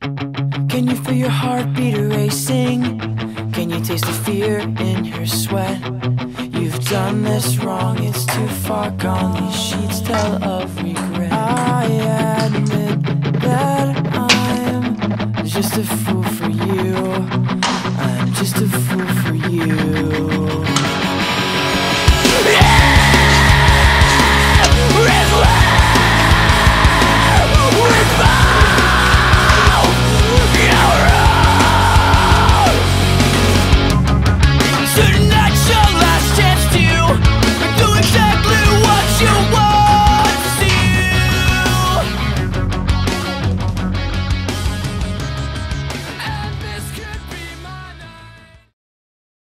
Can you feel your heartbeat racing? Can you taste the fear in your sweat? You've done this wrong, it's too far gone. These sheets tell of regret. I admit that I'm just a